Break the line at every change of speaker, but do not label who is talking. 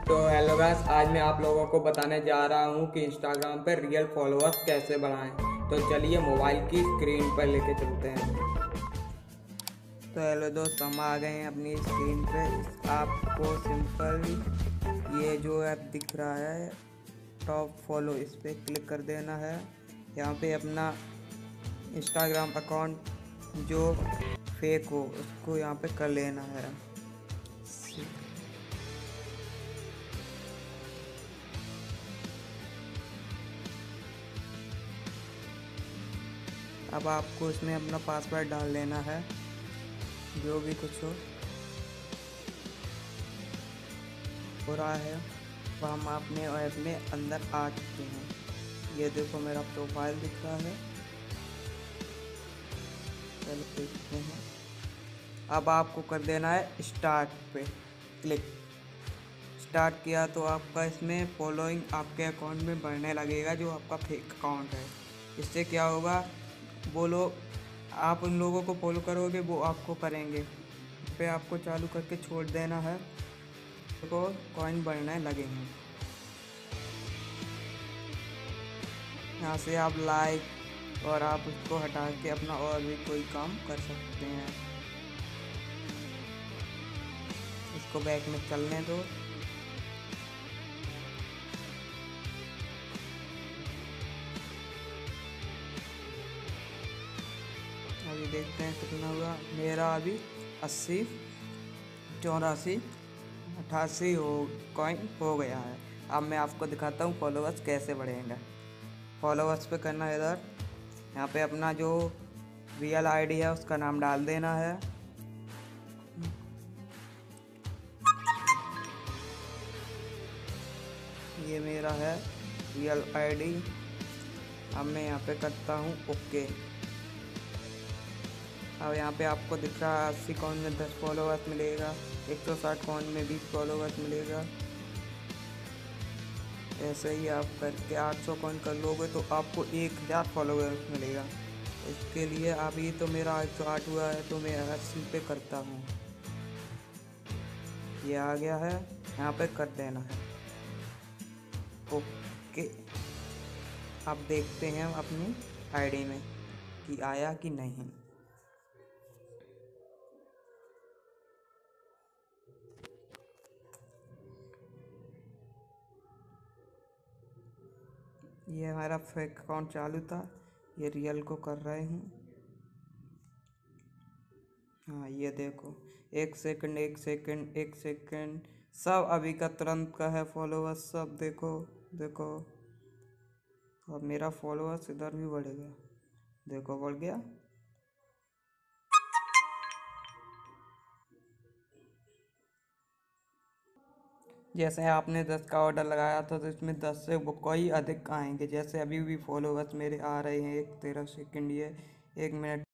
तो hello guys, आज मैं आप लोगों को बताने जा रहा हूँ कि इंस्टाग्राम पर रियल फॉलोअर्स कैसे बढ़ाएं। तो चलिए मोबाइल की स्क्रीन पर लेके चलते हैं। तो हेलो दोस्त, हम आ गए हैं अपनी स्क्रीन पे। आपको सिंपल ये जो ऐप दिख रहा है टॉप फॉलो, इस पर क्लिक कर देना है। यहाँ पे अपना इंस्टाग्राम अकाउंट जो फेक हो उसको यहाँ पे कर लेना है। अब आपको इसमें अपना पासवर्ड डाल लेना है, जो भी कुछ हो रहा है। तो हम अपने ऐप में अंदर आ चुके हैं। ये देखो मेरा प्रोफाइल दिख रहा है, चलो देखते हैं। अब आपको कर देना है स्टार्ट पे क्लिक। स्टार्ट किया तो आपका इसमें फॉलोइंग आपके अकाउंट में बढ़ने लगेगा, जो आपका फेक अकाउंट है। इससे क्या होगा, वो लोग आप उन लोगों को फॉलो करोगे वो आपको करेंगे। इस पे आपको चालू करके छोड़ देना है, तो कॉइन बढ़ने लगेंगे। यहाँ से आप लाइक और आप उसको हटा के अपना और भी कोई काम कर सकते हैं। इसको बैक में चलने दो। अभी देखते हैं कितना हुआ। मेरा अभी 80, 84, 88 हो कॉइन हो गया है। अब मैं आपको दिखाता हूँ फॉलोअर्स कैसे बढ़ेंगे। फॉलोअर्स पे करना है इधर, यहाँ पे अपना जो रियल आईडी है उसका नाम डाल देना है। ये मेरा है रियल आईडी। अब मैं यहाँ पे करता हूँ ओके। अब यहाँ पे आपको दिख रहा है 80 कॉइन में 10 फॉलोअर्स मिलेगा, 160 कॉइन में 20 फॉलोअर्स मिलेगा। ऐसे ही आप करके 800 कॉइन कर लोगे तो आपको 1000 फॉलोअर्स मिलेगा। इसके लिए अभी तो मेरा 108 हुआ है, तो मैं 80 पे करता हूँ। ये आ गया है, यहाँ पे कर देना है ओके। अब देखते हैं अपनी आईडी में कि आया कि नहीं। ये हमारा फेक अकाउंट चालू था, ये रियल को कर रहे हैं। हाँ ये देखो, 1 सेकंड 1 सेकंड 1 सेकंड सब अभी का तुरंत का है फॉलोअर्स सब। देखो देखो, अब मेरा फॉलोअर्स इधर भी बढ़ गया, देखो बढ़ गया। जैसे आपने 10 का ऑर्डर लगाया था तो इसमें 10 से वो कोई अधिक आएंगे। जैसे अभी भी फॉलोअर्स मेरे आ रहे हैं 1 13 सेकंड, ये 1 मिनट